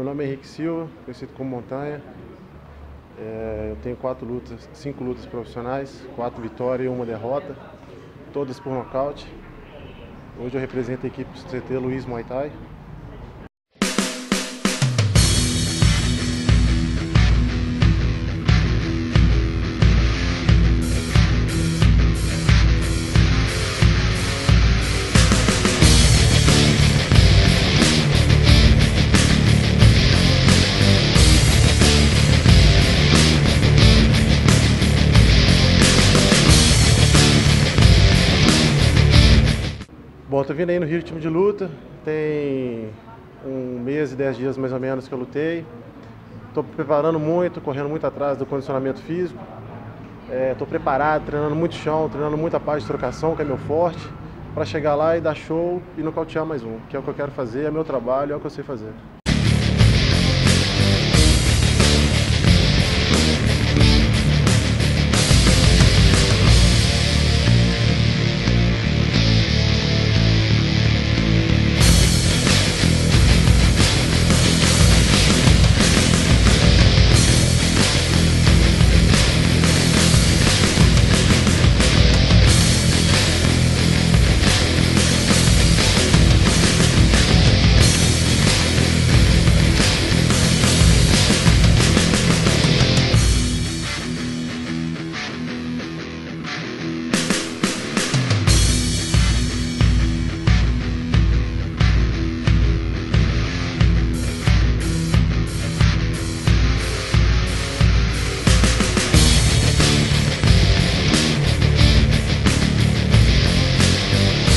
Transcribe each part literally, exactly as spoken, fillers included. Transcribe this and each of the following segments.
nome é Henrique Silva, conhecido como Montanha. É, eu tenho quatro lutas, cinco lutas profissionais, quatro vitórias e uma derrota, todas por nocaute. Hoje eu represento a equipe do C T Luiz Muay Thai. Bom, tô vindo aí no ritmo de luta, tem um mês e dez dias mais ou menos que eu lutei. Tô preparando muito, correndo muito atrás do condicionamento físico. É, tô preparado, treinando muito chão, treinando muita parte de trocação, que é meu forte, para chegar lá e dar show e nocautear mais um, que é o que eu quero fazer, é meu trabalho, é o que eu sei fazer.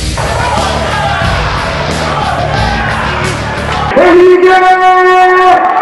Henrique!